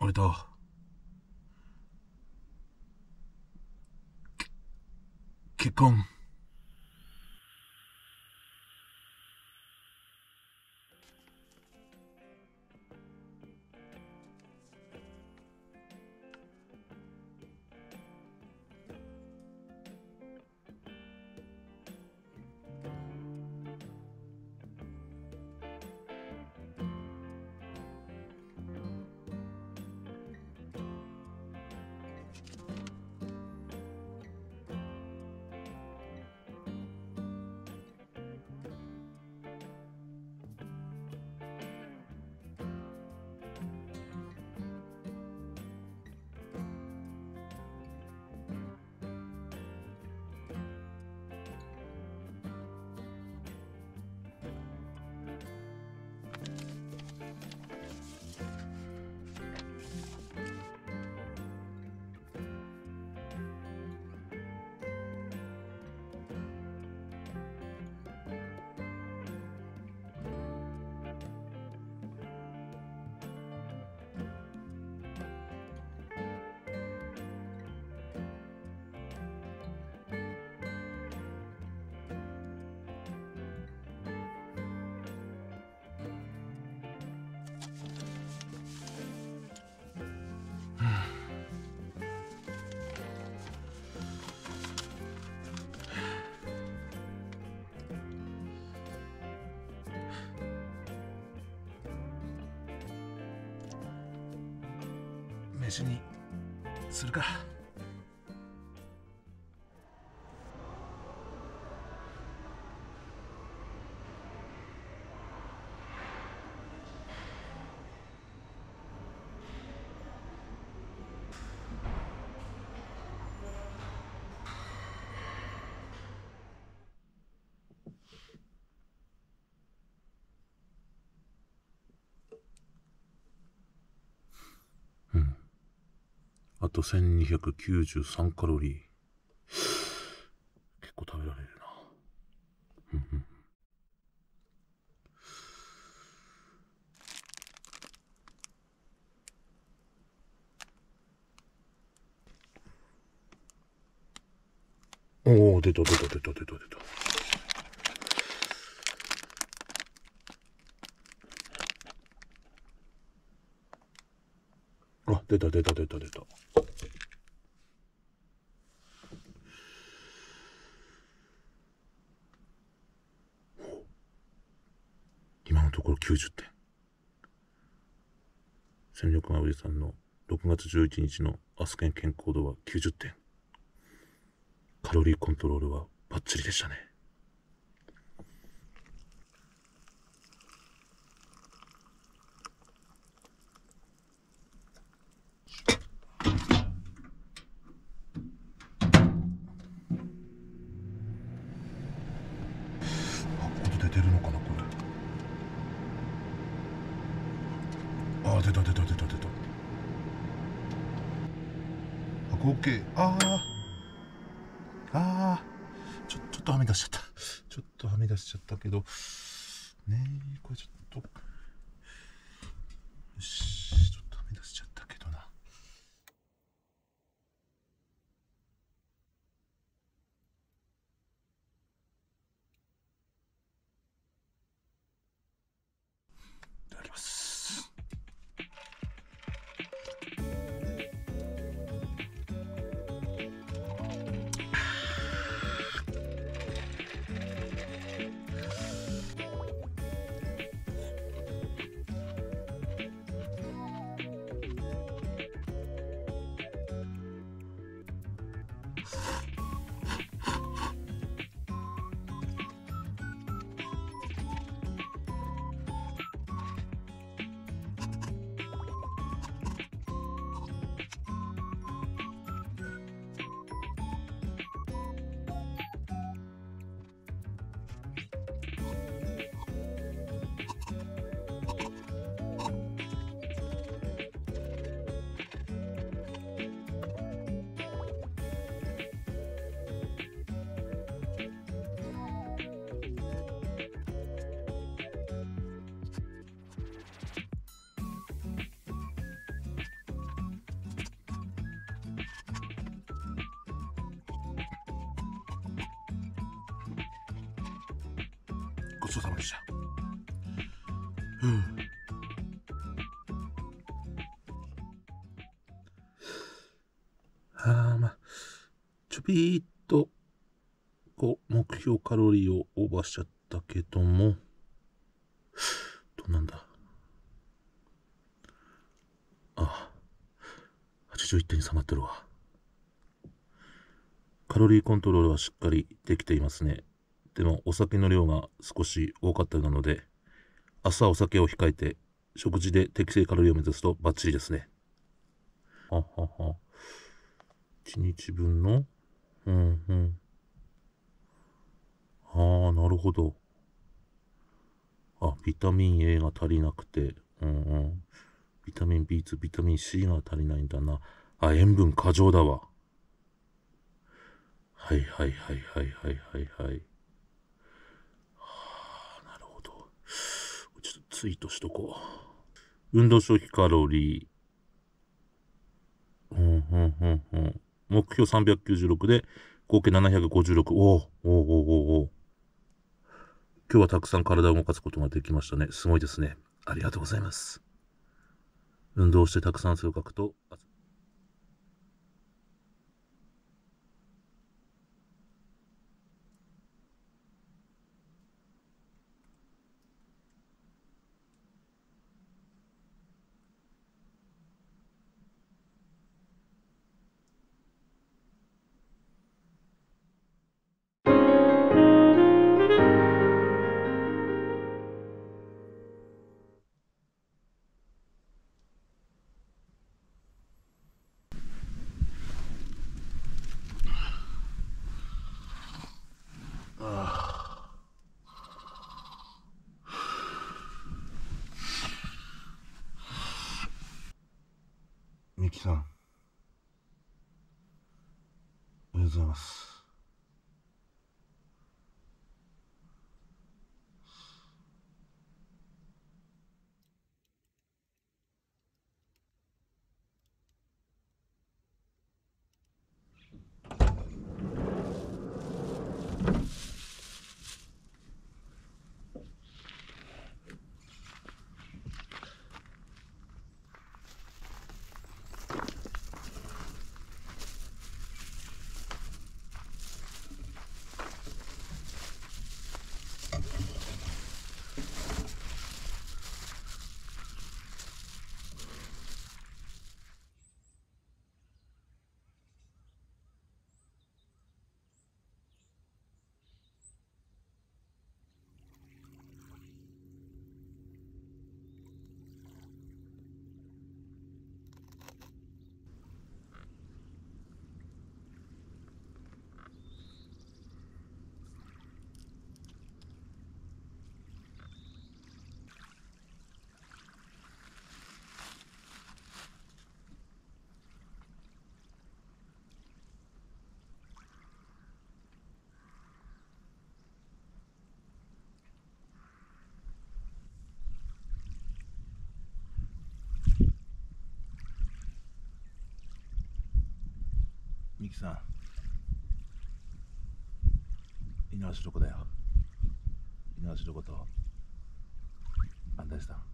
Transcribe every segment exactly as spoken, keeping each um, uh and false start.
俺と結婚。飯にするか。あとせんにひゃくきゅうじゅうさんカロリー。結構食べられるな。うんうん。おお、出た出た出た出た出た。あ、出た出た出た出た。今のところきゅうじゅってん。戦力が上さんのろくがつじゅういちにちのアスケン健康度はきゅうじゅってん。カロリーコントロールはバッチリでしたね。出てるのかなこれ。ああ、出た出た出た出た。あ、合計。ああああ、ちょちょっとはみ出しちゃった。ちょっとはみ出しちゃったけどねえ、これちょっとよし、ちょっとはみ出しちゃったけどな。いただきます。 ごちそうさまでした。ふう。はあ、まあ、ちょびーっと、こう、目標カロリーをオーバーしちゃったけども、どうなんだ。ああ、はちじゅういってんに下がってるわ。カロリーコントロールはしっかりできていますね。でも、お酒の量が少し多かったようなので、明日はお酒を控えて、食事で適正カロリーを目指すとバッチリですね。ははは。いちにちぶんのうんうん。ああ、なるほど。あ、ビタミン A が足りなくて、うんうん。ビタミン ビーツー、ビタミン C が足りないんだな。あ、塩分過剰だわ。はいはいはいはいはいはいはい。はあ、なるほど。ちょっとツイートしとこう。運動消費カロリー。うんうんうんうん。目標さんびゃくきゅうじゅうろくで、合計ななひゃくごじゅうろく。おおおおおお。今日はたくさん体を動かすことができましたね。すごいですね。ありがとうございます。運動してたくさん汗をかくと、ミキさん、おはようございます。ミキさん、猪苗代湖だよ。猪苗代湖と安大さん。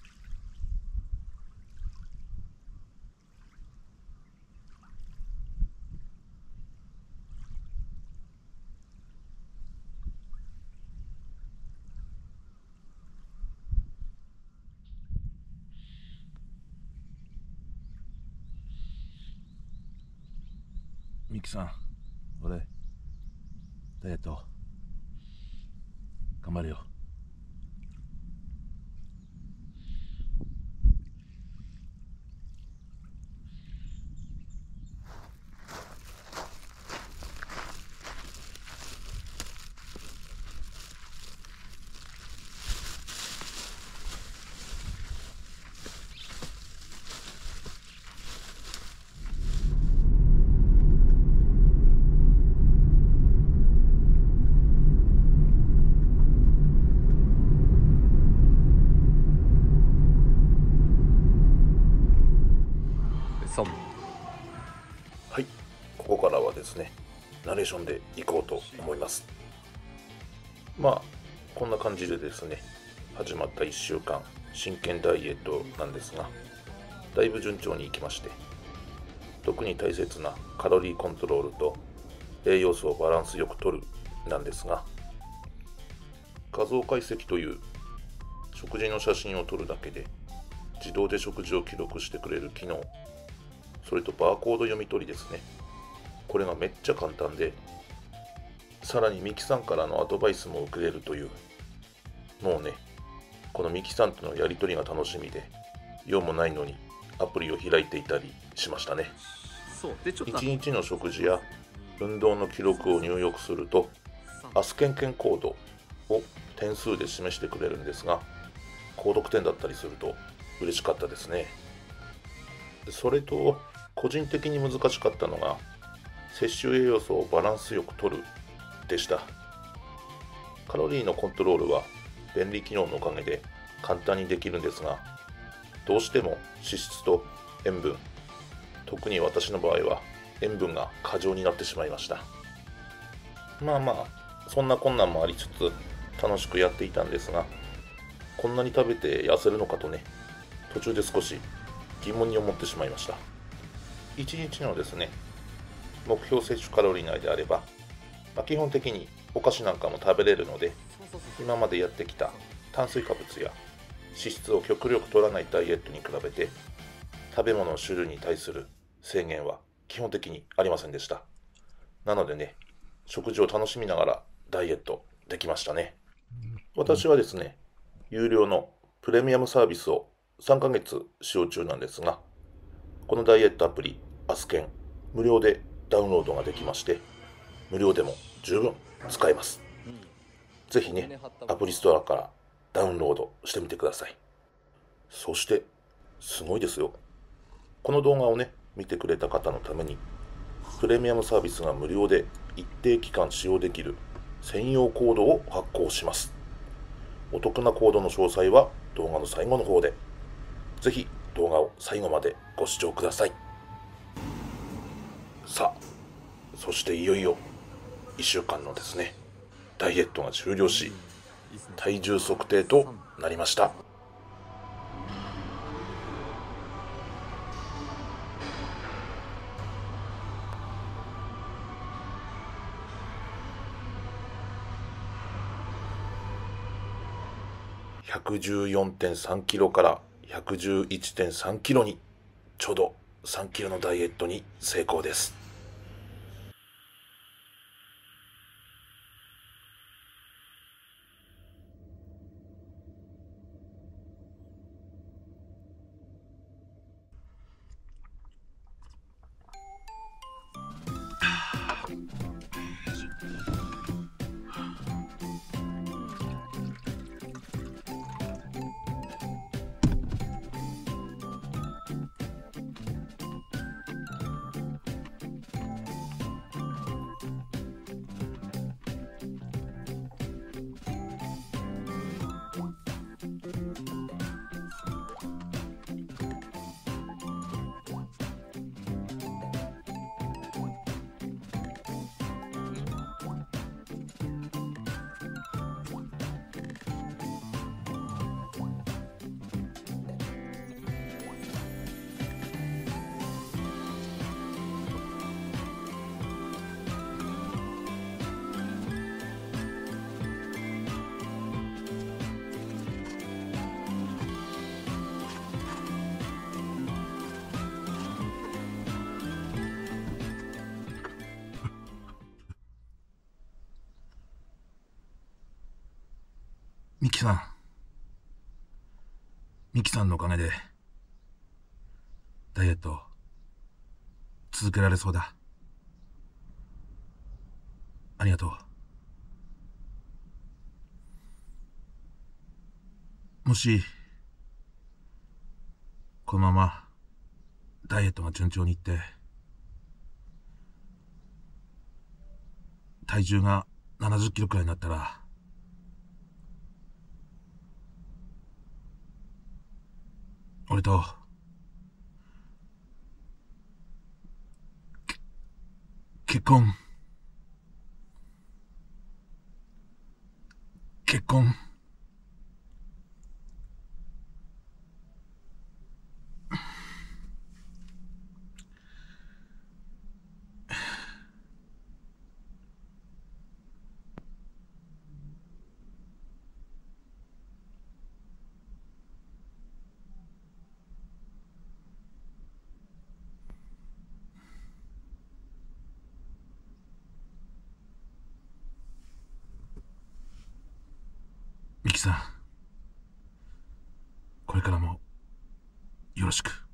ミキさん、俺、ダイエット、頑張るよ。はい、ここからはですね、ナレーションでいこうと思います。まあこんな感じでですね、始まったいっしゅうかん真剣ダイエットなんですが、だいぶ順調にいきまして、特に大切なカロリーコントロールと栄養素をバランスよくとるなんですが、画像解析という食事の写真を撮るだけで自動で食事を記録してくれる機能、それとバーコード読み取りですね。これがめっちゃ簡単で、さらにミキさんからのアドバイスも受けれるという、もうね、このミキさんとのやり取りが楽しみで、用もないのにアプリを開いていたりしましたね。 そうでちょっといちにちの食事や運動の記録を入力すると、アスケンケンコードを点数で示してくれるんですが、高得点だったりすると嬉しかったですね。それと個人的に難しかったのが、摂取栄養素をバランスよく摂るでした。カロリーのコントロールは便利機能のおかげで簡単にできるんですが、どうしても脂質と塩分、特に私の場合は塩分が過剰になってしまいました。まあまあそんな困難もありつつ楽しくやっていたんですが、こんなに食べて痩せるのかとね、途中で少し疑問に思ってしまいました。いちにちのですね、目標摂取カロリー内であれば、まあ、基本的にお菓子なんかも食べれるので、今までやってきた炭水化物や脂質を極力取らないダイエットに比べて、食べ物の種類に対する制限は基本的にありませんでした。なのでね、食事を楽しみながらダイエットできましたね。私はですね、有料のプレミアムサービスをさんかげつ使用中なんですが、このダイエットアプリアスケン、無料でダウンロードができまして、無料でも十分使えます。ぜひね、アプリストアからダウンロードしてみてください。そしてすごいですよ、この動画をね見てくれた方のために、プレミアムサービスが無料で一定期間使用できる専用コードを発行します。お得なコードの詳細は動画の最後の方で、ぜひ動画を最後までご視聴ください。さあ、そしていよいよいっしゅうかんのですね、ダイエットが終了し、体重測定となりました。ひゃくじゅうよんてんさんキロからひゃくじゅういちてんさんキロに、ちょうどさんキロのダイエットに成功です。ミキさん、ミキさんのおかげでダイエット続けられそうだ。ありがとう。もしこのままダイエットが順調にいって体重がななじゅっキロくらいになったら、俺と結婚結婚ミキさん、これからもよろしく。